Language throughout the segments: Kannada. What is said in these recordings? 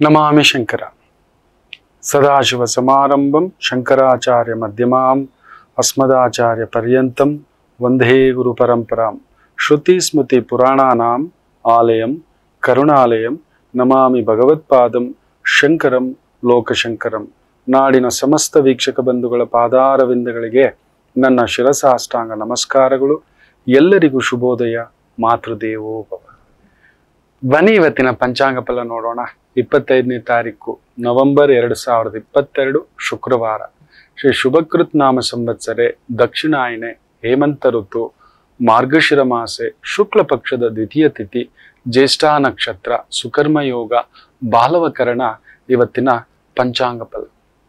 ನಮಾಮಿ ಶಂಕರ ಸದಾಶಿವ ಸಮಾರಂಭಂ ಶಂಕರಾಚಾರ್ಯ ಮಧ್ಯಮಾಂ ಅಸ್ಮದಾಚಾರ್ಯ ಪರ್ಯಂತಂ ವಂದೇ ಗುರು ಪರಂಪರಾಂ ಶ್ರುತಿ ಸ್ಮೃತಿ ಪುರಾಣಾನಾಂ ಆಲಯಂ ಕರುಣಾಲಯಂ ನಮಾಮಿ ಭಗವತ್ಪಾದಂ ಶಂಕರಂ ಲೋಕಶಂಕರಂ. ನಾಡಿನ ಸಮಸ್ತ ವೀಕ್ಷಕ ಬಂಧುಗಳ ಪಾದಾರವಿಂದಗಳಿಗೆ ನನ್ನ ಶಿರಸಾಷ್ಟಾಂಗ ನಮಸ್ಕಾರಗಳು. ಎಲ್ಲರಿಗೂ ಶುಭೋದಯ. ಮಾತೃದೇವೋ ಭವ. ಬನ್ನಿ ಇವತ್ತಿನ ಪಂಚಾಂಗ ಫಲ ನೋಡೋಣ. 25ನೇ ತಾರೀಕು ನವೆಂಬರ್ 2022 ಶುಕ್ರವಾರ. ಶ್ರೀ ಶುಭಕೃತ್ ನಾಮ ಸಂವತ್ಸರೆ ದಕ್ಷಿಣಾಯನೆ ಹೇಮಂತ ಋತು ಮಾರ್ಗಶಿರ ಮಾಸೆ ಶುಕ್ಲ ಪಕ್ಷದ ದ್ವಿತೀಯ ತಿಥಿ ಜ್ಯೇಷ್ಠ ನಕ್ಷತ್ರ ಸುಕರ್ಮ ಯೋಗ ಬಾಲವಕರಣ. ಇವತ್ತಿನ ಪಂಚಾಂಗ ಫಲ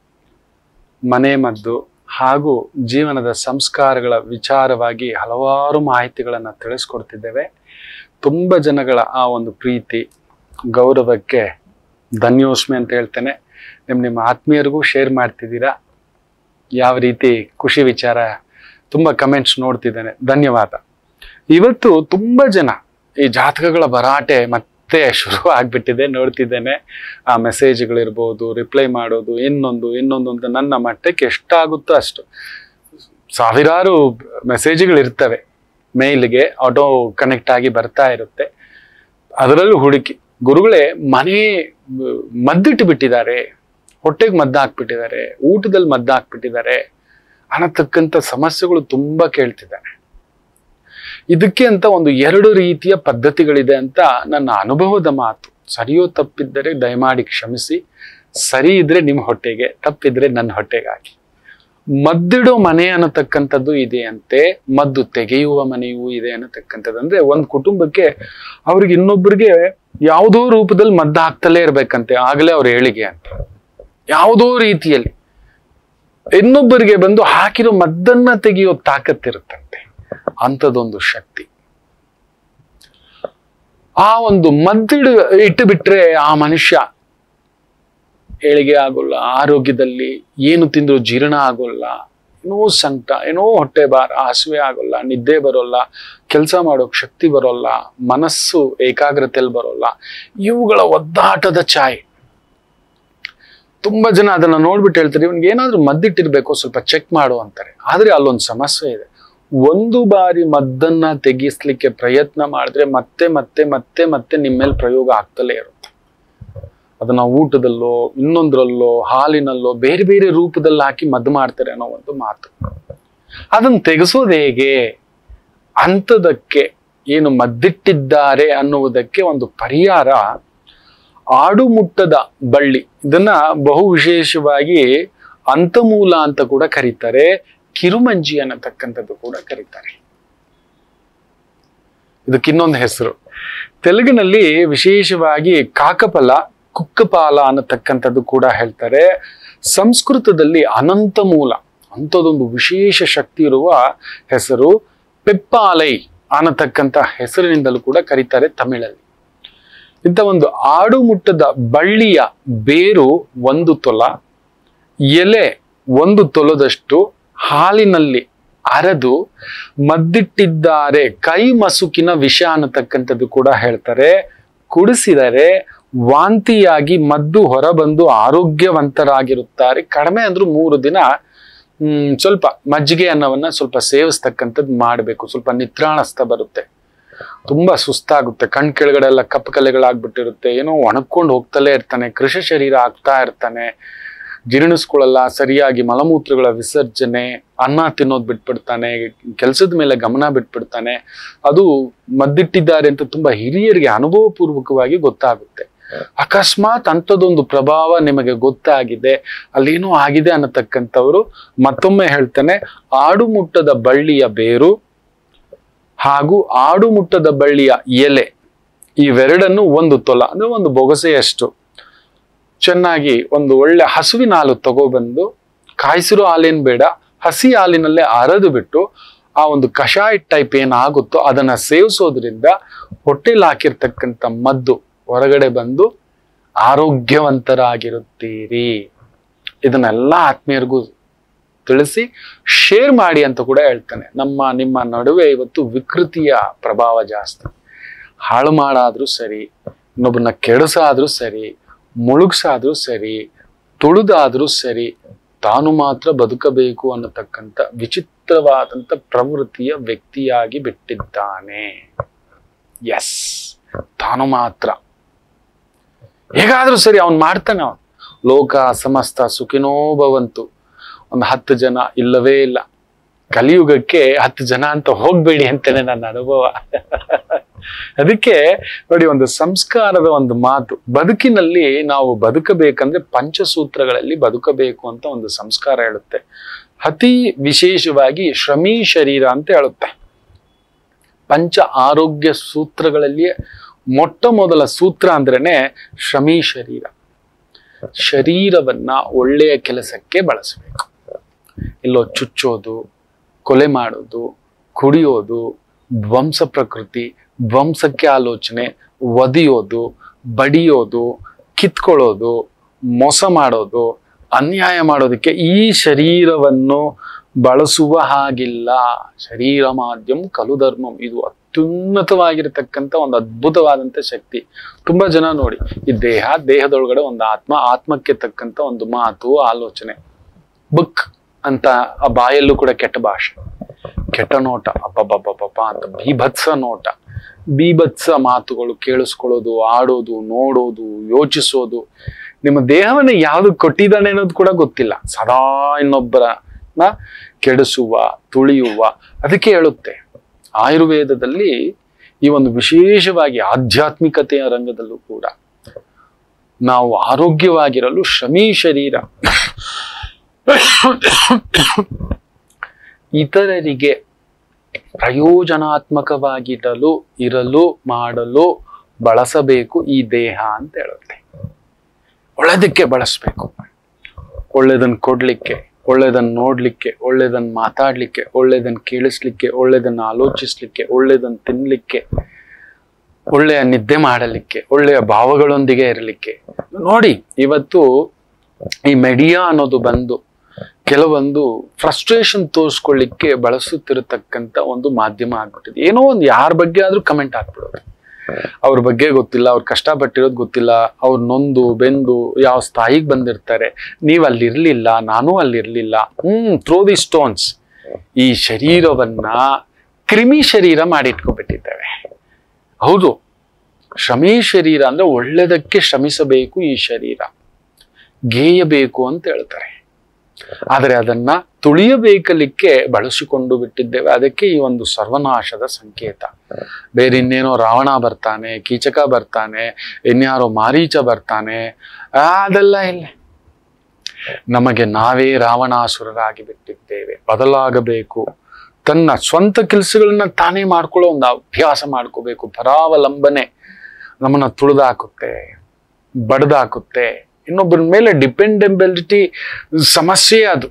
ಮನೆ ಮದ್ದು ಹಾಗೂ ಜೀವನದ ಸಂಸ್ಕಾರಗಳ ವಿಚಾರವಾಗಿ ಹಲವಾರು ಮಾಹಿತಿಗಳನ್ನು ತಿಳಿಸ್ಕೊಡ್ತಿದ್ದೇವೆ. ತುಂಬ ಜನಗಳ ಆ ಒಂದು ಪ್ರೀತಿ ಗೌರವಕ್ಕೆ ಧನ್ಯೋಸ್ಮಿ ಅಂತ ಹೇಳ್ತೇನೆ. ನಿಮ್ಮ ಆತ್ಮೀಯರಿಗೂ ಶೇರ್ ಮಾಡ್ತಿದ್ದೀರಾ. ಯಾವ ರೀತಿ ಖುಷಿ ವಿಚಾರ, ತುಂಬ ಕಮೆಂಟ್ಸ್ ನೋಡ್ತಿದ್ದೇನೆ, ಧನ್ಯವಾದ. ಇವತ್ತು ತುಂಬ ಜನ ಈ ಜಾತಕಗಳ ಭರಾಟೆ ಮತ್ತೆ ಶುರು ಆಗ್ಬಿಟ್ಟಿದೆ, ನೋಡ್ತಿದ್ದೇನೆ. ಆ ಮೆಸೇಜ್ಗಳಿರ್ಬೋದು, ರಿಪ್ಲೈ ಮಾಡೋದು, ಇನ್ನೊಂದು ಅಂತ ನನ್ನ ಮಟ್ಟಕ್ಕೆ ಎಷ್ಟಾಗುತ್ತೋ ಅಷ್ಟು ಸಾವಿರಾರು ಮೆಸೇಜ್ಗಳಿರ್ತವೆ. ಮೇಲ್ಗೆ ಆಟೋ ಕನೆಕ್ಟ್ ಆಗಿ ಬರ್ತಾ ಇರುತ್ತೆ. ಅದರಲ್ಲೂ ಹುಡುಕಿ ಗುರುಗಳೇ ಮನೆ ಮದ್ದಿಟ್ಟು ಬಿಟ್ಟಿದ್ದಾರೆ, ಹೊಟ್ಟೆಗೆ ಮದ್ದು ಹಾಕ್ಬಿಟ್ಟಿದ್ದಾರೆ, ಊಟದಲ್ಲಿ ಮದ್ದು ಹಾಕ್ಬಿಟ್ಟಿದ್ದಾರೆ ಅನ್ನತಕ್ಕಂಥ ಸಮಸ್ಯೆಗಳು ತುಂಬಾ ಕೇಳ್ತಿದ್ದಾರೆ. ಇದಕ್ಕೆ ಅಂತ ಒಂದು 2 ರೀತಿಯ ಪದ್ಧತಿಗಳಿದೆ ಅಂತ ನನ್ನ ಅನುಭವದ ಮಾತು. ಸರಿಯೋ ತಪ್ಪಿದ್ದರೆ ದಯಮಾಡಿ ಕ್ಷಮಿಸಿ. ಸರಿ ಇದ್ರೆ ನಿಮ್ಮ ಹೊಟ್ಟೆಗೆ, ತಪ್ಪಿದ್ರೆ ನನ್ನ ಹೊಟ್ಟೆಗಾಗಿ. ಮದ್ದಿಡೋ ಮನೆ ಅನ್ನತಕ್ಕಂಥದ್ದು ಇದೆಯಂತೆ, ಮದ್ದು ತೆಗೆಯುವ ಮನೆಯೂ ಇದೆ ಅನ್ನತಕ್ಕಂಥದ್ದು. ಅಂದ್ರೆ ಒಂದು ಕುಟುಂಬಕ್ಕೆ ಅವ್ರಿಗೆ ಇನ್ನೊಬ್ಬರಿಗೆ ಯಾವುದೋ ರೂಪದಲ್ಲಿ ಮದ್ದು ಹಾಕ್ತಲೇ ಇರ್ಬೇಕಂತೆ, ಆಗಲೇ ಅವ್ರ ಏಳಿಗೆ ಅಂತ. ಯಾವುದೋ ರೀತಿಯಲ್ಲಿ ಇನ್ನೊಬ್ಬರಿಗೆ ಬಂದು ಹಾಕಿರೋ ಮದ್ದನ್ನ ತೆಗೆಯೋ ತಾಕತ್ತಿರುತ್ತಂತೆ. ಅಂಥದ್ದೊಂದು ಶಕ್ತಿ. ಆ ಒಂದು ಮದ್ದಿಡು ಇಟ್ಟು ಬಿಟ್ರೆ ಆ ಮನುಷ್ಯ ಏಳಿಗೆ ಆಗೋಲ್ಲ, ಆರೋಗ್ಯದಲ್ಲಿ ಏನು ತಿಂದ್ರು ಜೀರ್ಣ ಆಗೋಲ್ಲ, ಏನೋ ಸಂಕಟ, ಏನೋ ಹೊಟ್ಟೆ ಭಾರ, ಹಸಿವೆ ಆಗೋಲ್ಲ, ನಿದ್ದೆ ಬರೋಲ್ಲ, ಕೆಲಸ ಮಾಡೋಕ್ ಶಕ್ತಿ ಬರೋಲ್ಲ, ಮನಸ್ಸು ಏಕಾಗ್ರತೆಯಲ್ಲಿ ಬರೋಲ್ಲ. ಇವುಗಳ ಒದ್ದಾಟದ ಛಾಯೆ. ತುಂಬಾ ಜನ ಅದನ್ನ ನೋಡ್ಬಿಟ್ಟು ಹೇಳ್ತಾರೆ, ಇವನ್ಗೆ ಏನಾದ್ರೂ ಮದ್ದಿಟ್ಟಿರ್ಬೇಕು, ಸ್ವಲ್ಪ ಚೆಕ್ ಮಾಡು ಅಂತಾರೆ. ಆದ್ರೆ ಅಲ್ಲೊಂದು ಸಮಸ್ಯೆ ಇದೆ. ಒಂದು ಬಾರಿ ಮದ್ದನ್ನ ತೆಗಿಸ್ಲಿಕ್ಕೆ ಪ್ರಯತ್ನ ಮಾಡಿದ್ರೆ ಮತ್ತೆ ಮತ್ತೆ ಮತ್ತೆ ಮತ್ತೆ ನಿಮ್ಮೇಲೆ ಪ್ರಯೋಗ ಆಗ್ತಲೇ ಇರುತ್ತೆ. ಅದನ್ನ ಊಟದಲ್ಲೋ, ಇನ್ನೊಂದ್ರಲ್ಲೋ, ಹಾಲಿನಲ್ಲೋ, ಬೇರೆ ಬೇರೆ ರೂಪದಲ್ಲಿ ಹಾಕಿ ಮದ್ದು ಮಾಡ್ತಾರೆ ಅನ್ನೋ ಒಂದು ಮಾತು. ಅದನ್ನ ತೆಗೆಸೋದು ಹೇಗೆ? ಅಂಥದಕ್ಕೆ ಏನು ಮದ್ದಿಟ್ಟಿದ್ದಾರೆ ಅನ್ನುವುದಕ್ಕೆ ಒಂದು ಪರಿಹಾರ ಆಡುಮುಟ್ಟದ ಬಳ್ಳಿ. ಇದನ್ನ ಬಹು ವಿಶೇಷವಾಗಿ ಅಂತಮೂಲ ಅಂತ ಕೂಡ ಕರೀತಾರೆ, ಕಿರುಮಂಜಿ ಅನ್ನತಕ್ಕಂಥದ್ದು ಕೂಡ ಕರೀತಾರೆ. ಇದಕ್ಕೆ ಇನ್ನೊಂದು ಹೆಸರು ತೆಲುಗಿನಲ್ಲಿ ವಿಶೇಷವಾಗಿ ಕಾಕಫಲ, ಕುಕ್ಕಪಾಲ ಅನ್ನತಕ್ಕಂಥದ್ದು ಕೂಡ ಹೇಳ್ತಾರೆ. ಸಂಸ್ಕೃತದಲ್ಲಿ ಅನಂತ ಮೂಲ ಅಂಥದ್ದೊಂದು ವಿಶೇಷ ಶಕ್ತಿ ಇರುವ ಹೆಸರು ಪೆಪ್ಪಾಲೈ ಅನ್ನತಕ್ಕಂಥ ಹೆಸರಿನಿಂದಲೂ ಕೂಡ ಕರೀತಾರೆ ತಮಿಳಲ್ಲಿ. ಇಂಥ ಒಂದು ಆಡುಮುಟ್ಟದ ಬಳ್ಳಿಯ ಬೇರು 1 ತೊಲ, ಎಲೆ 1 ತೊಲದಷ್ಟು ಹಾಲಿನಲ್ಲಿ ಅರೆದು ಮದ್ದಿಟ್ಟಿದ್ದಾರೆ. ಕೈ ಮಸುಕಿನ ವಿಷ ಅನ್ನತಕ್ಕಂಥದ್ದು ಕೂಡ ಹೇಳ್ತಾರೆ. ಕುಡಿಸಿದರೆ ವಾಂತಿಯಾಗಿ ಮದ್ದು ಹೊರಬಂದು ಆರೋಗ್ಯವಂತರಾಗಿರುತ್ತಾರೆ. ಕಡಿಮೆ ಅಂದ್ರೂ 3 ದಿನ ಸ್ವಲ್ಪ ಮಜ್ಜಿಗೆ ಅನ್ನವನ್ನ ಸ್ವಲ್ಪ ಸೇವಿಸ್ತಕ್ಕಂಥದ್ದು ಮಾಡಬೇಕು. ಸ್ವಲ್ಪ ನಿತ್ರಾಣಸ್ಥ ಬರುತ್ತೆ, ತುಂಬಾ ಸುಸ್ತಾಗುತ್ತೆ, ಕಣ್ ಕೆಳಗಡೆ ಎಲ್ಲ ಕಪ್ಪು ಕಲೆಗಳಾಗ್ಬಿಟ್ಟಿರುತ್ತೆ, ಏನೋ ಒಣಕೊಂಡು ಹೋಗ್ತಲೇ ಇರ್ತಾನೆ, ಕೃಷಿ ಶರೀರ ಆಗ್ತಾ ಇರ್ತಾನೆ, ಜೀರ್ಣಿಸ್ಕೊಳ್ಳಲ್ಲ ಸರಿಯಾಗಿ, ಮಲಮೂತ್ರಗಳ ವಿಸರ್ಜನೆ, ಅನ್ನ ತಿನ್ನೋದು ಬಿಟ್ಬಿಡ್ತಾನೆ, ಕೆಲಸದ ಮೇಲೆ ಗಮನ ಬಿಟ್ಬಿಡ್ತಾನೆ. ಅದು ಮದ್ದಿಟ್ಟಿದ್ದಾರೆ ಅಂತ ತುಂಬಾ ಹಿರಿಯರಿಗೆ ಅನುಭವ ಪೂರ್ವಕವಾಗಿ ಗೊತ್ತಾಗುತ್ತೆ. ಅಕಸ್ಮಾತ್ ಅಂಥದ್ದೊಂದು ಪ್ರಭಾವ ನಿಮಗೆ ಗೊತ್ತಾಗಿದೆ, ಅಲ್ಲೇನೋ ಆಗಿದೆ ಅನ್ನತಕ್ಕಂಥವ್ರು ಮತ್ತೊಮ್ಮೆ ಹೇಳ್ತಾನೆ, ಆಡುಮುಟ್ಟದ ಬಳ್ಳಿಯ ಬೇರು ಹಾಗೂ ಆಡುಮುಟ್ಟದ ಬಳ್ಳಿಯ ಎಲೆ ಇವೆರಡನ್ನು 1 ತೊಲ ಅಂದ್ರೆ 1 ಬೊಗಸೆಯಷ್ಟು ಚೆನ್ನಾಗಿ ಒಂದು ಒಳ್ಳೆ ಹಸುವಿನ ಹಾಲು ತಗೊಬಂದು, ಕಾಯಿಸಿರೋ ಹಾಲೇನ್ ಬೇಡ, ಹಸಿ ಹಾಲಿನಲ್ಲೇ ಅರೆದು ಬಿಟ್ಟು ಆ ಒಂದು ಕಷಾಯ ಟೈಪ್ ಏನಾಗುತ್ತೋ ಅದನ್ನ ಸೇವಿಸೋದ್ರಿಂದ ಹೊಟ್ಟೆಲಿ ಹಾಕಿರ್ತಕ್ಕಂಥ ಮದ್ದು ಹೊರಗಡೆ ಬಂದು ಆರೋಗ್ಯವಂತರಾಗಿರುತ್ತೀರಿ. ಇದನ್ನೆಲ್ಲ ಆತ್ಮೀಯರಿಗೂ ತಿಳಿಸಿ ಶೇರ್ ಮಾಡಿ ಅಂತ ಕೂಡ ಹೇಳ್ತಾನೆ. ನಿಮ್ಮ ನಡುವೆ ಇವತ್ತು ವಿಕೃತಿಯ ಪ್ರಭಾವ ಜಾಸ್ತಿ. ಹಾಳು ಮಾಡಾದ್ರೂ ಸರಿ, ಇನ್ನೊಬ್ಬನ ಕೆಡಿಸಾದ್ರೂ ಸರಿ, ಮುಳುಗ್ಸಾದ್ರೂ ಸರಿ, ತುಳಿದಾದ್ರೂ ಸರಿ, ತಾನು ಮಾತ್ರ ಬದುಕಬೇಕು ಅನ್ನತಕ್ಕಂಥ ವಿಚಿತ್ರವಾದಂಥ ಪ್ರವೃತ್ತಿಯ ವ್ಯಕ್ತಿಯಾಗಿ ಬಿಟ್ಟಿದ್ದಾನೆ. ಎಸ್, ತಾನು ಮಾತ್ರ ಹೇಗಾದ್ರೂ ಸರಿ ಅವನು ಮಾಡ್ತಾನೆ. ಅವನು ಲೋಕ ಸಮಸ್ತ ಸುಖಿನೋ ಭವಂತು. ಒಂದು 10 ಜನ ಇಲ್ಲವೇ ಇಲ್ಲ. ಕಲಿಯುಗಕ್ಕೆ 10 ಜನ ಅಂತ ಹೋಗ್ಬೇಡಿ ಅಂತಲೇ ನನ್ನ ಅನುಭವ. ಅದಕ್ಕೆ ನೋಡಿ, ಒಂದು ಸಂಸ್ಕಾರದ ಒಂದು ಮಾತು, ಬದುಕಿನಲ್ಲಿ ನಾವು ಬದುಕಬೇಕಂದ್ರೆ ಪಂಚಸೂತ್ರಗಳಲ್ಲಿ ಬದುಕಬೇಕು ಅಂತ ಒಂದು ಸಂಸ್ಕಾರ ಹೇಳುತ್ತೆ. ಅತಿ ವಿಶೇಷವಾಗಿ ಶ್ರಮೀ ಶರೀರ ಅಂತ ಹೇಳುತ್ತೆ. ಪಂಚ ಆರೋಗ್ಯ ಸೂತ್ರಗಳಲ್ಲಿಯೇ ಮೊಟ್ಟ ಮೊದಲ ಸೂತ್ರ ಅಂದ್ರೇನೆ ಶ್ರಮೀ ಶರೀರ. ಶರೀರವನ್ನ ಒಳ್ಳೆಯ ಕೆಲಸಕ್ಕೆ ಬಳಸಬೇಕು. ಇಲ್ಲೋ ಚುಚ್ಚೋದು, ಕೊಲೆ ಮಾಡೋದು, ಕುಡಿಯೋದು, ಧ್ವಂಸ ಪ್ರಕೃತಿ, ಧ್ವಂಸಕ್ಕೆ ಆಲೋಚನೆ, ಒದಿಯೋದು, ಬಡಿಯೋದು, ಕಿತ್ಕೊಳ್ಳೋದು, ಮೋಸ ಮಾಡೋದು, ಅನ್ಯಾಯ ಮಾಡೋದಕ್ಕೆ ಈ ಶರೀರವನ್ನು ಬಳಸುವ ಹಾಗಿಲ್ಲ. ಶರೀರ ಮಾಧ್ಯಮ ಕಲು ಧರ್ಮಂ. ಇದು ಅತ್ಯುನ್ನತವಾಗಿರತಕ್ಕಂಥ ಒಂದು ಅದ್ಭುತವಾದಂಥ ಶಕ್ತಿ. ತುಂಬಾ ಜನ ನೋಡಿ, ಈ ದೇಹದೊಳಗಡೆ ಒಂದು ಆತ್ಮ, ಆತ್ಮಕ್ಕೆ ತಕ್ಕಂಥ ಒಂದು ಮಾತು, ಆಲೋಚನೆ. ಬುಕ್ ಅಂತ ಆ ಬಾಯಲ್ಲೂ ಕೂಡ ಕೆಟ್ಟ ಭಾಷೆ, ಕೆಟ್ಟ ನೋಟ, ಅಬ್ಬಬ್ಬಬ್ಬಬ್ಬ ಅಂತ ಬೀಭತ್ಸ ನೋಟ, ಬೀಭತ್ಸ ಮಾತುಗಳು ಕೇಳಿಸ್ಕೊಳ್ಳೋದು, ಆಡೋದು, ನೋಡೋದು, ಯೋಚಿಸೋದು. ನಿಮ್ಮ ದೇಹವನ್ನ ಯಾವ್ದು ಕೊಟ್ಟಿದ್ದಾನೆ ಅನ್ನೋದು ಕೂಡ ಗೊತ್ತಿಲ್ಲ. ಸದಾ ಇನ್ನೊಬ್ಬರನ್ನ ಕೆಡಿಸುವ, ತುಳಿಯುವ. ಅದಕ್ಕೆ ಹೇಳುತ್ತೆ ಆಯುರ್ವೇದದಲ್ಲಿ ಈ ಒಂದು ವಿಶೇಷವಾಗಿ ಆಧ್ಯಾತ್ಮಿಕತೆಯ ರಂಗದಲ್ಲೂ ಕೂಡ ನಾವು ಆರೋಗ್ಯವಾಗಿರಲು ಶ್ರಮೀ ಶರೀರ, ಇತರರಿಗೆ ಪ್ರಯೋಜನಾತ್ಮಕವಾಗಿರಲು, ಇರಲು, ಮಾಡಲು ಬಳಸಬೇಕು ಈ ದೇಹ ಅಂತ ಹೇಳುತ್ತೆ. ಒಳ್ಳೆದಕ್ಕೆ ಬಳಸಬೇಕು. ಒಳ್ಳೆದನ್ನು ಕೊಡ್ಲಿಕ್ಕೆ, ಒಳ್ಳೆದನ್ನು ನೋಡ್ಲಿಕ್ಕೆ, ಒಳ್ಳೆದನ್ನು ಮಾತಾಡ್ಲಿಕ್ಕೆ, ಒಳ್ಳೆದನ್ನು ಕೇಳಿಸ್ಲಿಕ್ಕೆ, ಒಳ್ಳೆದನ್ನು ಆಲೋಚಿಸ್ಲಿಕ್ಕೆ, ಒಳ್ಳೆದನ್ನು ತಿನ್ಲಿಕ್ಕೆ, ಒಳ್ಳೆಯ ನಿದ್ದೆ ಮಾಡಲಿಕ್ಕೆ, ಒಳ್ಳೆಯ ಭಾವಗಳೊಂದಿಗೆ ಇರಲಿಕ್ಕೆ. ನೋಡಿ, ಇವತ್ತು ಈ ಮೆಡಿಯಾ ಅನ್ನೋದು ಬಂದು ಕೆಲವೊಂದು ಫ್ರಸ್ಟ್ರೇಷನ್ ತೋರಿಸ್ಕೊಳ್ಳಿಕ್ಕೆ ಬಳಸುತ್ತಿರತಕ್ಕಂಥ ಒಂದು ಮಾಧ್ಯಮ ಆಗ್ಬಿಟ್ಟಿದೆ. ಏನೋ ಒಂದು ಯಾರ ಬಗ್ಗೆ ಆದ್ರೂ ಕಮೆಂಟ್ ಹಾಕ್ಬಿಡೋದು. ಅವ್ರ ಬಗ್ಗೆ ಗೊತ್ತಿಲ್ಲ, ಅವ್ರು ಕಷ್ಟಪಟ್ಟಿರೋದು ಗೊತ್ತಿಲ್ಲ, ಅವ್ರು ನೊಂದು ಬೆಂದು ಯಾವ ಸ್ಥಾಯಿಗೆ ಬಂದಿರ್ತಾರೆ. ನೀವು ಅಲ್ಲಿರ್ಲಿಲ್ಲ, ನಾನು ಅಲ್ಲಿರ್ಲಿಲ್ಲ. Throw the stones. ಈ ಶರೀರವನ್ನ ಕ್ರಿಮಿ ಶರೀರ ಮಾಡಿಟ್ಕೊಬಿಟ್ಟಿದ್ದೇವೆ. ಹೌದು, ಶ್ರಮೀ ಶರೀರ ಅಂದ್ರೆ ಒಳ್ಳೆದಕ್ಕೆ ಶ್ರಮಿಸಬೇಕು. ಈ ಶರೀರ ಗೇಯಬೇಕು ಅಂತ ಹೇಳ್ತಾರೆ. ಆದರೆ ಅದನ್ನ ತುಳಿಯಬೇಕಲಿಕ್ಕೆ ಬಳಸಿಕೊಂಡು ಬಿಟ್ಟಿದ್ದೇವೆ. ಅದಕ್ಕೆ ಈ ಒಂದು ಸರ್ವನಾಶದ ಸಂಕೇತ. ಬೇರೆ ಇನ್ನೇನೋ ರಾವಣ ಬರ್ತಾನೆ, ಕೀಚಕ ಬರ್ತಾನೆ, ಇನ್ಯಾರೋ ಮಾರೀಚ ಬರ್ತಾನೆ, ಅದೆಲ್ಲ ಇಲ್ಲ. ನಮಗೆ ನಾವೇ ರಾವಣಾಸುರರಾಗಿ ಬಿಟ್ಟಿದ್ದೇವೆ. ಬದಲಾಗಬೇಕು. ತನ್ನ ಸ್ವಂತ ಕೆಲಸಗಳನ್ನ ತಾನೇ ಮಾಡ್ಕೊಳ್ಳೋ ಒಂದು ಅಭ್ಯಾಸ ಮಾಡ್ಕೋಬೇಕು. ಪರಾವಲಂಬನೆ ನಮ್ಮನ್ನ ತುಳಿದಾಕುತ್ತೆ, ಬಡ್ದಾಕುತ್ತೆ. ಇನ್ನೊಬ್ಬರ ಮೇಲೆ ಡಿಪೆಂಡೆಬಿಲಿಟಿ ಸಮಸ್ಯೆ ಅದು.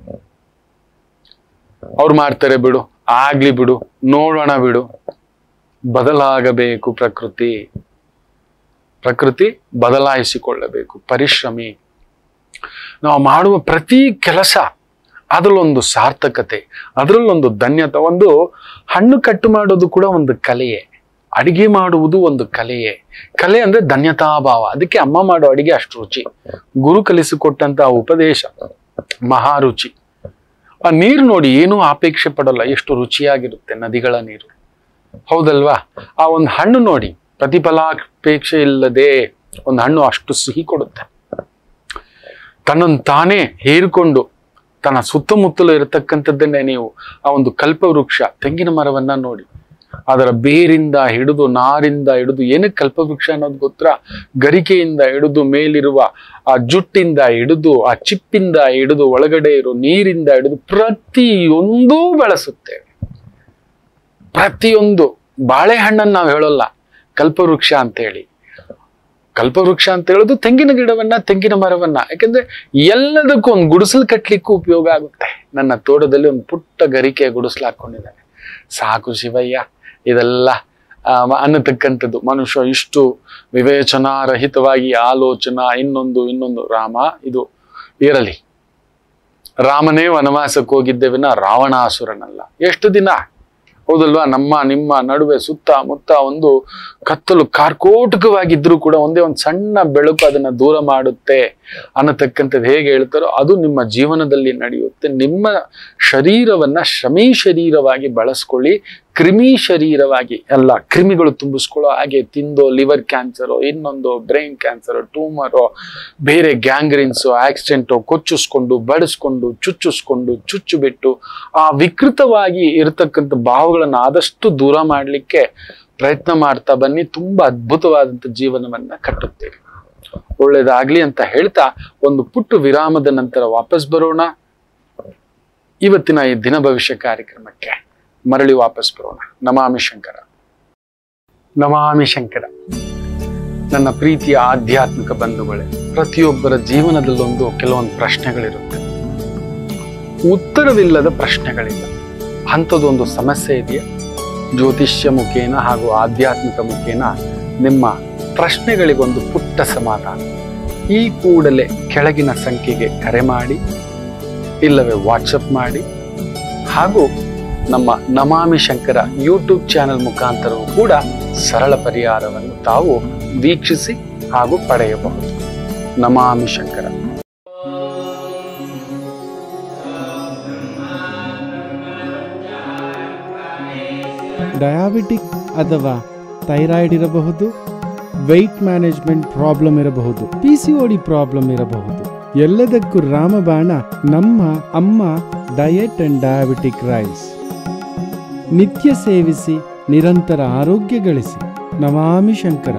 ಅವ್ರು ಮಾಡ್ತಾರೆ ಬಿಡು, ಆಗ್ಲಿ ಬಿಡು, ನೋಡೋಣ ಬಿಡು. ಬದಲಾಗಬೇಕು ಪ್ರಕೃತಿ. ಪ್ರಕೃತಿ ಬದಲಾಯಿಸಿಕೊಳ್ಳಬೇಕು. ಪರಿಶ್ರಮಿ. ನಾವು ಮಾಡುವ ಪ್ರತಿ ಕೆಲಸ ಅದರಲ್ಲೊಂದು ಸಾರ್ಥಕತೆ, ಅದರಲ್ಲೊಂದು ಧನ್ಯತೆ. ಒಂದು ಹಣ್ಣು ಕಟ್ಟು ಮಾಡೋದು ಕೂಡ ಒಂದು ಕಲೆಯೇ. ಅಡಿಗೆ ಮಾಡುವುದು ಒಂದು ಕಲೆಯೇ. ಕಲೆ ಅಂದ್ರೆ ಧನ್ಯತಾಭಾವ. ಅದಕ್ಕೆ ಅಮ್ಮ ಮಾಡೋ ಅಡಿಗೆ ಅಷ್ಟು ರುಚಿ. ಗುರು ಕಲಿಸಿಕೊಟ್ಟಂತಹ ಉಪದೇಶ ಮಹಾರುಚಿ. ಆ ನೀರು ನೋಡಿ, ಏನೂ ಅಪೇಕ್ಷೆ ಪಡಲ್ಲ, ಎಷ್ಟು ರುಚಿಯಾಗಿರುತ್ತೆ ನದಿಗಳ ನೀರು. ಹೌದಲ್ವಾ? ಆ ಒಂದು ಹಣ್ಣು ನೋಡಿ, ಪ್ರತಿಫಲಾಪೇಕ್ಷೆ ಇಲ್ಲದೆ ಒಂದು ಹಣ್ಣು ಅಷ್ಟು ಸಿಹಿ ಕೊಡುತ್ತೆ. ತನ್ನನ್ನು ತಾನೇ ಹೇರಿಕೊಂಡು ತನ್ನ ಸುತ್ತಮುತ್ತಲು ಇರತಕ್ಕಂಥದ್ದನ್ನೇ ನೀವು ಆ ಒಂದು ಕಲ್ಪವೃಕ್ಷ ತೆಂಗಿನ ಮರವನ್ನ ನೋಡಿ, ಅದರ ಬೇರಿಂದ ಹಿಡಿದು, ನಾರಿಂದ ಹಿಡಿದು, ಏನಕ್ಕೆ ಕಲ್ಪವೃಕ್ಷ ಅನ್ನೋದು ಗೊತ್ತಾ? ಗರಿಕೆಯಿಂದ ಹಿಡಿದು, ಮೇಲಿರುವ ಆ ಜುಟ್ಟಿಂದ ಹಿಡಿದು, ಆ ಚಿಪ್ಪಿಂದ ಹಿಡಿದು, ಒಳಗಡೆ ಇರೋ ನೀರಿಂದ ಹಿಡಿದು ಪ್ರತಿಯೊಂದೂ ಬೆಳೆಸುತ್ತೇವೆ. ಪ್ರತಿಯೊಂದು. ಬಾಳೆಹಣ್ಣನ್ನು ನಾವು ಹೇಳೋಲ್ಲ ಕಲ್ಪವೃಕ್ಷ ಅಂತ ಹೇಳಿ. ಕಲ್ಪವೃಕ್ಷ ಅಂತ ಹೇಳೋದು ತೆಂಗಿನ ಗಿಡವನ್ನ, ತೆಂಗಿನ ಮರವನ್ನ. ಯಾಕಂದ್ರೆ ಎಲ್ಲದಕ್ಕೂ ಒಂದು ಗುಡಿಸಲು ಕಟ್ಲಿಕ್ಕೂ ಉಪಯೋಗ ಆಗುತ್ತೆ. ನನ್ನ ತೋಟದಲ್ಲಿ ಒಂದು ಪುಟ್ಟ ಗರಿಕೆ ಗುಡಿಸಲು ಹಾಕೊಂಡಿದ್ದಾನೆ. ಸಾಕು ಶಿವಯ್ಯ ಇದೆಲ್ಲ ಅನ್ನತಕ್ಕಂಥದ್ದು. ಮನುಷ್ಯ ಇಷ್ಟು ವಿವೇಚನಾರಹಿತವಾಗಿ ಆಲೋಚನಾ ಇನ್ನೊಂದು ರಾಮ ಇದು ಇರಲಿ. ರಾಮನೇ ವನವಾಸಕ್ಕೆ ಹೋಗಿದ್ದೇವಿನ ರಾವಣಾಸುರನಲ್ಲ. ಎಷ್ಟು ದಿನ ಹೌದಲ್ವಾ? ನಿಮ್ಮ ನಡುವೆ ಸುತ್ತಮುತ್ತ ಒಂದು ಕತ್ತಲು ಕಾರ್ಕೋಟಕವಾಗಿದ್ರು ಕೂಡ ಒಂದೇ ಒಂದು ಸಣ್ಣ ಬೆಳಕು ಅದನ್ನ ದೂರ ಮಾಡುತ್ತೆ ಅನ್ನತಕ್ಕಂಥದ್ದು ಹೇಗೆ ಹೇಳ್ತಾರೋ ಅದು ನಿಮ್ಮ ಜೀವನದಲ್ಲಿ ನಡೆಯುತ್ತೆ. ನಿಮ್ಮ ಶರೀರವನ್ನ ಶ್ರಮಿ ಶರೀರವಾಗಿ ಬಳಸ್ಕೊಳ್ಳಿ, ಕ್ರಿಮಿ ಶರೀರವಾಗಿ ಎಲ್ಲ ಕ್ರಿಮಿಗಳು ತುಂಬಿಸ್ಕೊಳ್ಳೋ ಹಾಗೆ ತಿಂದೋ ಲಿವರ್ ಕ್ಯಾನ್ಸರೋ, ಇನ್ನೊಂದು ಬ್ರೈನ್ ಕ್ಯಾನ್ಸರೋ, ಟ್ಯೂಮರೋ, ಬೇರೆ ಗ್ಯಾಂಗ್ರೀನ್ಸು, ಆಕ್ಸಿಡೆಂಟು ಕೊಚ್ಚಿಸ್ಕೊಂಡು ಬಡಿಸ್ಕೊಂಡು ಚುಚ್ಚಿಸ್ಕೊಂಡು ಚುಚ್ಚು ಬಿಟ್ಟು ಆ ವಿಕೃತವಾಗಿ ಇರತಕ್ಕಂಥ ಭಾವಗಳನ್ನ ಆದಷ್ಟು ದೂರ ಮಾಡಲಿಕ್ಕೆ ಪ್ರಯತ್ನ ಮಾಡ್ತಾ ಬನ್ನಿ. ತುಂಬಾ ಅದ್ಭುತವಾದಂಥ ಜೀವನವನ್ನ ಕಟ್ಟುತ್ತೇವೆ. ಒಳ್ಳೇದಾಗ್ಲಿ ಅಂತ ಹೇಳ್ತಾ ಒಂದು ಪುಟ್ಟು ವಿರಾಮದ ನಂತರ ವಾಪಸ್ ಬರೋಣ. ಇವತ್ತಿನ ಈ ದಿನ ಭವಿಷ್ಯ ಕಾರ್ಯಕ್ರಮಕ್ಕೆ ಮರಳಿ ವಾಪಸ್ ಬರೋಣ. ನಮಾಮಿ ಶಂಕರ. ನಮಾಮಿ ಶಂಕರ. ನನ್ನ ಪ್ರೀತಿಯ ಆಧ್ಯಾತ್ಮಿಕ ಬಂಧುಗಳೇ, ಪ್ರತಿಯೊಬ್ಬರ ಜೀವನದಲ್ಲೊಂದು ಕೆಲವೊಂದು ಪ್ರಶ್ನೆಗಳಿರುತ್ತೆ, ಉತ್ತರವಿಲ್ಲದ ಪ್ರಶ್ನೆಗಳಿಲ್ಲ. ಅಂಥದ್ದೊಂದು ಸಮಸ್ಯೆ ಇದೆಯಾ? ಜ್ಯೋತಿಷ್ಯ ಮುಖೇನ ಹಾಗೂ ಆಧ್ಯಾತ್ಮಿಕ ಮುಖೇನ ನಿಮ್ಮ ಪ್ರಶ್ನೆಗಳಿಗೊಂದು ಪುಟ್ಟ ಸಮಾಧಾನ. ಈ ಕೂಡಲೇ ಕೆಳಗಿನ ಸಂಖ್ಯೆಗೆ ಕರೆ ಮಾಡಿ, ಇಲ್ಲವೇ ವಾಟ್ಸಪ್ ಮಾಡಿ, ಹಾಗೂ ನಮ್ಮ ನಮಾಮಿ ಶಂಕರ ಯೂಟ್ಯೂಬ್ ಚಾನೆಲ್ ಮುಖಾಂತರವೂ ಕೂಡ ಸರಳ ಪರಿಹಾರವನ್ನು ತಾವು ವೀಕ್ಷಿಸಿ ಹಾಗೂ ಪಡೆಯಬಹುದು. ನಮಾಮಿ ಶಂಕರ. ಡಯಾಬಿಟಿಕ್ ಅಥವಾ ಥೈರಾಯ್ಡ್ ಇರಬಹುದು, ವೆಯ್ಟ್ ಮ್ಯಾನೇಜ್ಮೆಂಟ್ ಪ್ರಾಬ್ಲಮ್ ಇರಬಹುದು, PCOD ಪ್ರಾಬ್ಲಮ್ ಇರಬಹುದು. ಎಲ್ಲದಕ್ಕೂ ರಾಮಬಾಣ ನಮ್ಮ ಅಮ್ಮ ಡಯಟ್ ಅಂಡ್ ಡಯಾಬಿಟಿಕ್ ರೈಸ್. ನಿತ್ಯ ಸೇವಿಸಿ ನಿರಂತರ ಆರೋಗ್ಯ ಗಳಿಸಿ. ನಮಾಮಿ ಶಂಕರ.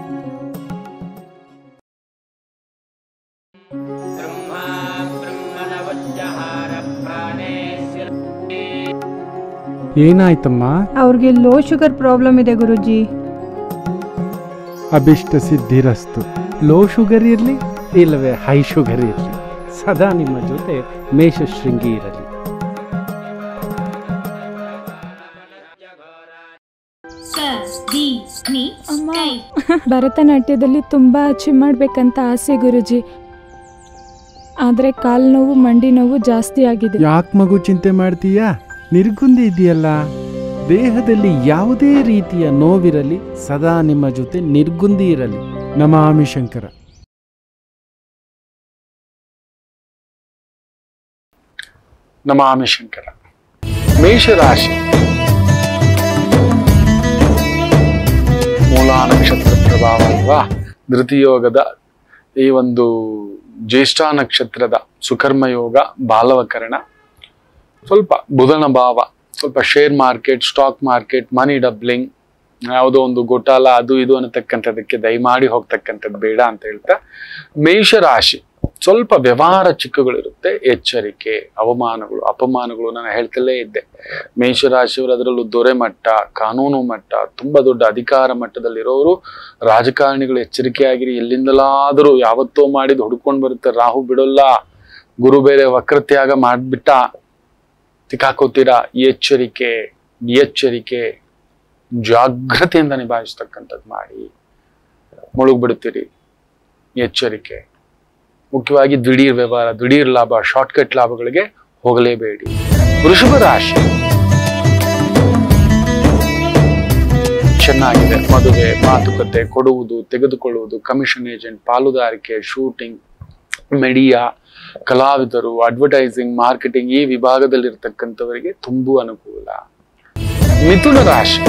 ಏನಾಯ್ತಮ್ಮ? ಅವ್ರಿಗೆ ಲೋ ಶುಗರ್ ಪ್ರಾಬ್ಲಮ್ ಇದೆ ಗುರುಜಿ. ಅಭಿಷ್ಟ ಸಿದ್ಧಿರಸ್ತು. ಲೋ ಶುಗರ್ ಇರಲಿ ಇಲ್ಲವೇ ಹೈ ಶುಗರ್ ಇರಲಿ, ಸದಾ ನಿಮ್ಮ ಜೊತೆ ಮೇಷಶೃಂಗಿ ಇರಲಿ. ಅಮ್ಮ, ಭರತನಾಟ್ಯದಲ್ಲಿ ತುಂಬಾ ಅಚೀವ್ ಮಾಡ್ಬೇಕಂತ ಆಸೆ ಗುರುಜಿ. ಆದ್ರೆ ಕಾಲ್ ನೋವು ಮಂಡಿ ನೋವು ಜಾಸ್ತಿ ಆಗಿದೆ. ಯಾಕೆ ಮಗು ಚಿಂತೆ ಮಾಡ್ತೀಯಾ? ನಿರ್ಗುಂದಿ ಇದೆಯಲ್ಲ. ದೇಹದಲ್ಲಿ ಯಾವುದೇ ರೀತಿಯ ನೋವಿರಲಿ ಸದಾ ನಿಮ್ಮ ಜೊತೆ ನಿರ್ಗುಂದಿ ಇರಲಿ. ನಮಾಮಿ ಶಂಕರ. ನಮಾಮಿ ಶಂಕರ. ಮೇಷರಾಶಿ ಮೂಲಾ ನಕ್ಷತ್ರ ಪ್ರಭಾವ ಅಲ್ವಾ? ಧೃತಿಯೋಗದ ಈ ಒಂದು ಜ್ಯೇಷ್ಠ ನಕ್ಷತ್ರದ ಸುಕರ್ಮ ಯೋಗ, ಬಾಲವಕರಣ, ಸ್ವಲ್ಪ ಬುಧನ ಭಾವ, ಸ್ವಲ್ಪ share market, stock market, money doubling, ಯಾವುದೋ ಒಂದು ಗೋಟಾಲ ಅದು ಇದು ಅನ್ನತಕ್ಕಂಥದಕ್ಕೆ ದಯಮಾಡಿ ಹೋಗ್ತಕ್ಕಂಥದ್ದು ಬೇಡ ಅಂತ ಹೇಳ್ತಾ, ಮೇಷರಾಶಿ ಸ್ವಲ್ಪ ವ್ಯವಹಾರ ಚಿಕ್ಕಗಳಿರುತ್ತೆ, ಎಚ್ಚರಿಕೆ, ಅವಮಾನಗಳು ಅಪಮಾನಗಳು. ನಾನು ಹೇಳ್ತಲೇ ಇದ್ದೆ, ಮೇಷರಾಶಿಯವರು ಅದರಲ್ಲೂ ದೊರೆ ಮಟ್ಟ, ಕಾನೂನು ಮಟ್ಟ, ತುಂಬಾ ದೊಡ್ಡ ಅಧಿಕಾರ ಮಟ್ಟದಲ್ಲಿರೋರು, ರಾಜಕಾರಣಿಗಳು ಎಚ್ಚರಿಕೆಯಾಗಿರಿ. ಎಲ್ಲಿಂದಲಾದರೂ ಯಾವತ್ತೋ ಮಾಡಿದ್ದು ಹುಡ್ಕೊಂಡು ಬರುತ್ತೆ. ರಾಹು ಬಿಡೋಲ್ಲ, ಗುರು ಬೇರೆ ವಕ್ರತ್ಯಾಗ ಮಾಡ್ಬಿಟ್ಟ, ಸಿಕ್ಕಾಕೋತೀರಾ. ಎಚ್ಚರಿಕೆ ಎಚ್ಚರಿಕೆ, ಜಾಗ್ರತೆಯಿಂದ ನಿಭಾಯಿಸ್ತಕ್ಕಂಥದ್ದು ಮಾಡಿ, ಮುಳುಗ್ಬಿಡ್ತೀರಿ. ಎಚ್ಚರಿಕೆ. ಮುಖ್ಯವಾಗಿ ದಿಢೀರ್ ವ್ಯವಹಾರ, ದಿಢೀರ್ ಲಾಭ, ಶಾರ್ಟ್ಕಟ್ ಲಾಭಗಳಿಗೆ ಹೋಗಲೇಬೇಡಿ. ವೃಷಭ ರಾಶಿ ಚೆನ್ನಾಗಿದೆ. ಮದುವೆ, ಮಾತುಕತೆ, ಕೊಡುವುದು, ತೆಗೆದುಕೊಳ್ಳುವುದು, ಕಮಿಷನ್ ಏಜೆಂಟ್, ಪಾಲುದಾರಿಕೆ, ಶೂಟಿಂಗ್, ಮೀಡಿಯಾ, ಕಲಾವಿದರು, ಅಡ್ವರ್ಟೈಸಿಂಗ್, ಮಾರ್ಕೆಟಿಂಗ್ ಈ ವಿಭಾಗದಲ್ಲಿರ್ತಕ್ಕಂಥವರಿಗೆ ತುಂಬಾ ಅನುಕೂಲ. ಮಿಥುನ ರಾಶಿ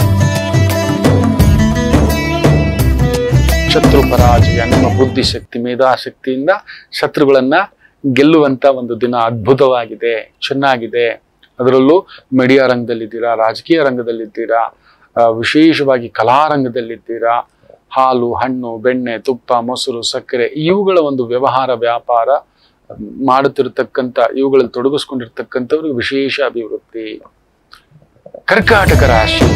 ಶತ್ರು ಪರಾಜಯ, ನಿಮ್ಮ ಬುದ್ಧಿಶಕ್ತಿ, ಮೇಧಾಶಕ್ತಿಯಿಂದ ಶತ್ರುಗಳನ್ನ ಗೆಲ್ಲುವಂತ ಒಂದು ದಿನ ಅದ್ಭುತವಾಗಿದೆ, ಚೆನ್ನಾಗಿದೆ. ಅದರಲ್ಲೂ ಮೀಡಿಯಾ ರಂಗದಲ್ಲಿದ್ದೀರಾ, ರಾಜಕೀಯ ರಂಗದಲ್ಲಿದ್ದೀರಾ, ವಿಶೇಷವಾಗಿ ಕಲಾರಂಗದಲ್ಲಿದ್ದೀರಾ, ಹಾಲು, ಹಣ್ಣು, ಬೆಣ್ಣೆ, ತುಪ್ಪ, ಮೊಸರು, ಸಕ್ಕರೆ ಇವುಗಳ ಒಂದು ವ್ಯವಹಾರ ವ್ಯಾಪಾರ ಮಾಡುತ್ತಿರತಕ್ಕಂಥ, ಇವುಗಳಲ್ಲಿ ತೊಡಗಿಸ್ಕೊಂಡಿರ್ತಕ್ಕಂಥವ್ರಿಗೆ ವಿಶೇಷ ಅಭಿವೃದ್ಧಿ. ಕರ್ಕಾಟಕ ರಾಶಿ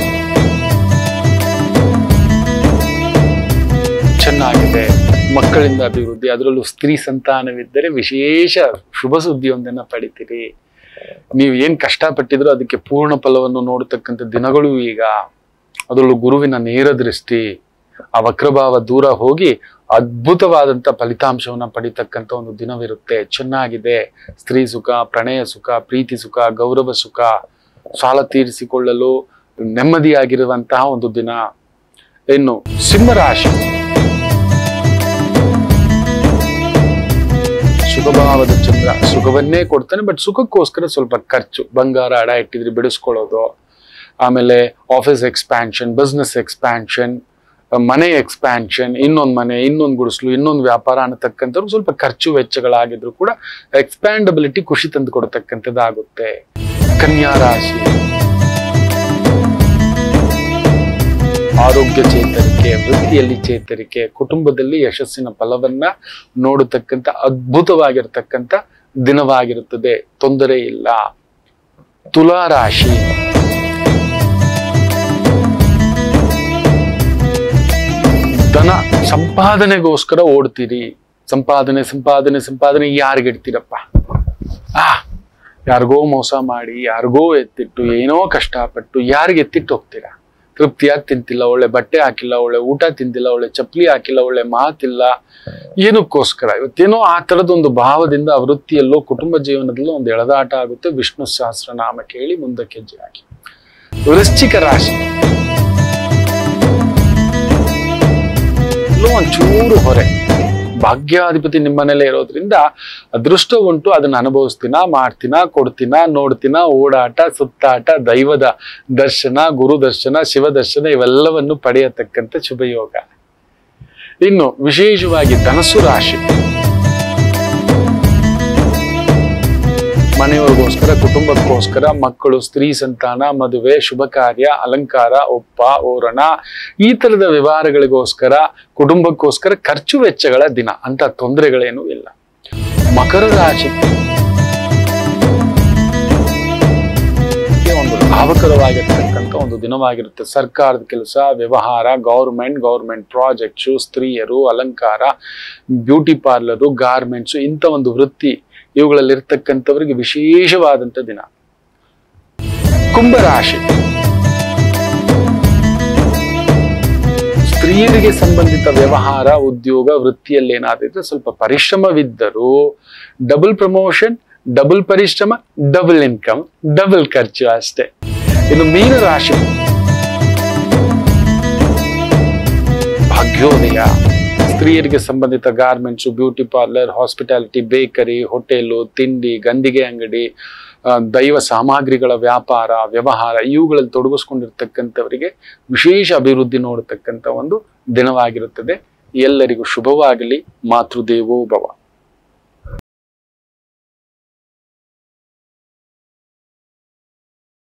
ಚೆನ್ನಾಗಿದೆ, ಮಕ್ಕಳಿಂದ ಅಭಿವೃದ್ಧಿ, ಅದರಲ್ಲೂ ಸ್ತ್ರೀ ಸಂತಾನವಿದ್ದರೆ ವಿಶೇಷ ಶುಭ ಸುದ್ದಿಯೊಂದನ್ನ ಪಡಿತೀರಿ. ನೀವು ಏನ್ ಕಷ್ಟಪಟ್ಟಿದ್ರು ಅದಕ್ಕೆ ಪೂರ್ಣ ಫಲವನ್ನು ನೋಡತಕ್ಕಂಥ ದಿನಗಳು ಈಗ. ಅದರಲ್ಲೂ ಗುರುವಿನ ನೇರ ದೃಷ್ಟಿ, ಆ ವಕ್ರಭಾವ ದೂರ ಹೋಗಿ ಅದ್ಭುತವಾದಂಥ ಫಲಿತಾಂಶವನ್ನ ಪಡಿತಕ್ಕಂಥ ಒಂದು ದಿನವಿರುತ್ತೆ. ಚೆನ್ನಾಗಿದೆ. ಸ್ತ್ರೀ ಸುಖ, ಪ್ರಣಯ ಸುಖ, ಪ್ರೀತಿ ಸುಖ, ಗೌರವ ಸುಖ, ಸಾಲ ತೀರಿಸಿಕೊಳ್ಳಲು ನೆಮ್ಮದಿಯಾಗಿರುವಂತಹ ಒಂದು ದಿನ. ಇನ್ನು ಸಿಂಹರಾಶಿ, ಸುಖಭಾವದ ಚಂದ್ರ ಸುಖವನ್ನೇ ಕೊಡ್ತಾನೆ, ಬಟ್ ಸುಖಕ್ಕೋಸ್ಕರ ಸ್ವಲ್ಪ ಖರ್ಚು. ಬಂಗಾರ ಅಡ ಇಟ್ಟಿದ್ರೆ ಬಿಡಿಸ್ಕೊಳ್ಳೋದು, ಆಮೇಲೆ ಆಫೀಸ್ ಎಕ್ಸ್ಪ್ಯಾನ್ಷನ್, ಬಿಸ್ನೆಸ್ ಎಕ್ಸ್ಪ್ಯಾನ್ಷನ್, ಮನೆ ಎಕ್ಸ್ಪ್ಯಾನ್ಷನ್, ಇನ್ನೊಂದು ಮನೆ, ಇನ್ನೊಂದು ಗುಡಿಸ್ಲು, ಇನ್ನೊಂದು ವ್ಯಾಪಾರ ಅನ್ನತಕ್ಕಂಥವ್ರು ಸ್ವಲ್ಪ ಖರ್ಚು ವೆಚ್ಚಗಳಾಗಿದ್ರು ಕೂಡ ಎಕ್ಸ್ಪ್ಯಾಂಡಬಿಲಿಟಿ ಖುಷಿ ತಂದು ಕೊಡ್ತಕ್ಕಂಥದ್ದಾಗುತ್ತೆ. ಕನ್ಯಾ ರಾಶಿ, ಆರೋಗ್ಯ ಚೇತರಿಕೆ, ವೃತ್ತಿಯಲ್ಲಿ ಚೇತರಿಕೆ, ಕುಟುಂಬದಲ್ಲಿ ಯಶಸ್ಸಿನ ಫಲವನ್ನ ನೋಡತಕ್ಕಂಥ ಅದ್ಭುತವಾಗಿರ್ತಕ್ಕಂಥ ದಿನವಾಗಿರುತ್ತದೆ, ತೊಂದರೆ ಇಲ್ಲ. ತುಲಾ ರಾಶಿ, ಧನ ಸಂಪಾದನೆಗೋಸ್ಕರ ಓಡ್ತೀರಿ. ಸಂಪಾದನೆ ಸಂಪಾದನೆ ಸಂಪಾದನೆ ಯಾರಿಗಿಡ್ತೀರಪ್ಪ? ಯಾರಿಗೋ ಮೋಸ ಮಾಡಿ, ಯಾರಿಗೋ ಎತ್ತಿಟ್ಟು, ಏನೋ ಕಷ್ಟಪಟ್ಟು ಯಾರಿಗೆ ಎತ್ತಿಟ್ಟು ಹೋಗ್ತೀರಾ? ತೃಪ್ತಿಯಾಗಿ ತಿಂತಿಲ್ಲ, ಒಳ್ಳೆ ಬಟ್ಟೆ ಹಾಕಿಲ್ಲ, ಒಳ್ಳೆ ಊಟ ತಿಂತಿಲ್ಲ, ಒಳ್ಳೆ ಚಪ್ಪಲಿ ಹಾಕಿಲ್ಲ, ಒಳ್ಳೆ ಮಾತಿಲ್ಲ, ಏನಕ್ಕೋಸ್ಕರ? ಇವತ್ತೇನೋ ಆ ಥರದೊಂದು ಭಾವದಿಂದ ವೃತ್ತಿಯಲ್ಲೋ ಕುಟುಂಬ ಜೀವನದಲ್ಲೋ ಒಂದು ಎಳೆದಾಟ ಆಗುತ್ತೆ. ವಿಷ್ಣು ಸಹಸ್ರನಾಮ ಕೇಳಿ ಮುಂದಕ್ಕೆ ಹೆಜ್ಜೆ ಹಾಕಿ. ವೃಶ್ಚಿಕ ರಾಶಿ, ಒಂಚೂರು ಹೊರೆ. ಭಾಗ್ಯಾಧಿಪತಿ ನಿಮ್ಮನೇಲೆ ಇರೋದ್ರಿಂದ ಅದೃಷ್ಟ ಉಂಟು, ಅದನ್ನ ಅನುಭವಿಸ್ತೀನ, ಮಾಡ್ತೀನ, ಕೊಡ್ತೀನ, ನೋಡ್ತೀನ, ಓಡಾಟ, ಸುತ್ತಾಟ, ದೈವದ ದರ್ಶನ, ಗುರು ದರ್ಶನ, ಶಿವ ದರ್ಶನ ಇವೆಲ್ಲವನ್ನು ಪಡೆಯತಕ್ಕಂಥ ಶುಭಯೋಗ. ಇನ್ನು ವಿಶೇಷವಾಗಿ ಧನಸ್ಸು ರಾಶಿ, ಮನೆಯವರಿಗೋಸ್ಕರ, ಕುಟುಂಬಕ್ಕೋಸ್ಕರ, ಮಕ್ಕಳು, ಸ್ತ್ರೀ ಸಂತಾನ, ಮದುವೆ, ಶುಭ ಕಾರ್ಯ, ಅಲಂಕಾರ, ಒಪ್ಪ, ಓರಣ, ಈ ತರದ ವ್ಯವಹಾರಗಳಿಗೋಸ್ಕರ, ಕುಟುಂಬಕ್ಕೋಸ್ಕರ ಖರ್ಚು ವೆಚ್ಚಗಳ ದಿನ. ಅಂತ ತೊಂದರೆಗಳೇನೂ ಇಲ್ಲ. ಮಕರ ರಾಶಿ, ಒಂದು ಲಾಭಕರವಾಗಿರ್ತಕ್ಕಂಥ ಒಂದು ದಿನವಾಗಿರುತ್ತೆ. ಸರ್ಕಾರದ ಕೆಲಸ, ವ್ಯವಹಾರ, ಗೌರ್ಮೆಂಟ್ ಪ್ರಾಜೆಕ್ಟ್ಸು, ಸ್ತ್ರೀಯರು, ಅಲಂಕಾರ, ಬ್ಯೂಟಿ ಪಾರ್ಲರು, ಗಾರ್ಮೆಂಟ್ಸು, ಇಂಥ ಒಂದು ವೃತ್ತಿ ಇವುಗಳಲ್ಲಿರ್ತಕ್ಕಂಥವರಿಗೆ ವಿಶೇಷವಾದಂಥ ದಿನ. ಕುಂಭರಾಶಿ, ಸ್ತ್ರೀಯರಿಗೆ ಸಂಬಂಧಿತ ವ್ಯವಹಾರ, ಉದ್ಯೋಗ, ವೃತ್ತಿಯಲ್ಲಿ ಏನಾದಿದ್ರೆ ಸ್ವಲ್ಪ ಪರಿಶ್ರಮವಿದ್ದರೂ ಡಬಲ್ ಪ್ರಮೋಷನ್, ಡಬಲ್ ಪರಿಶ್ರಮ, ಡಬಲ್ ಇನ್ಕಮ್, ಡಬಲ್ ಖರ್ಚು ಅಷ್ಟೇ. ಇನ್ನು ಮೀನರಾಶಿ, ಭಾಗ್ಯೋದಯ, ಸ್ತ್ರೀಯರಿಗೆ ಸಂಬಂಧಿತ garments, beauty parlour, hospitality, bakery, hotel, ತಿಂಡಿ, ಗಂದಿಗೆ ಅಂಗಡಿ, ದೈವ ಸಾಮಗ್ರಿಗಳ ವ್ಯಾಪಾರ, ವ್ಯವಹಾರ ಇವುಗಳಲ್ಲಿ ತೊಡಗಿಸ್ಕೊಂಡಿರ್ತಕ್ಕಂಥವರಿಗೆ ವಿಶೇಷ ಅಭಿವೃದ್ಧಿ ನೋಡತಕ್ಕಂಥ ಒಂದು ದಿನವಾಗಿರುತ್ತದೆ. ಎಲ್ಲರಿಗೂ ಶುಭವಾಗಲಿ. ಮಾತೃದೇವೋ ಭವ.